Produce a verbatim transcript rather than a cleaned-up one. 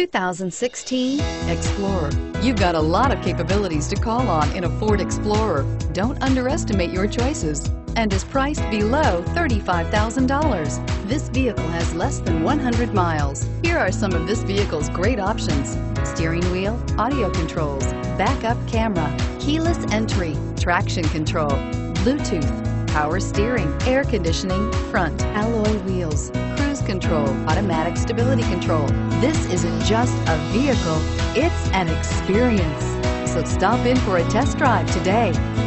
two thousand sixteen Explorer. You've got a lot of capabilities to call on in a Ford Explorer. Don't underestimate your choices, and is priced below thirty-five thousand dollars. This vehicle has less than one hundred miles. Here are some of this vehicle's great options: steering wheel audio controls, backup camera, keyless entry, traction control, Bluetooth, power steering, air conditioning, front alloy wheels, cruise control, automatic stability control. This isn't just a vehicle, it's an experience. So stop in for a test drive today.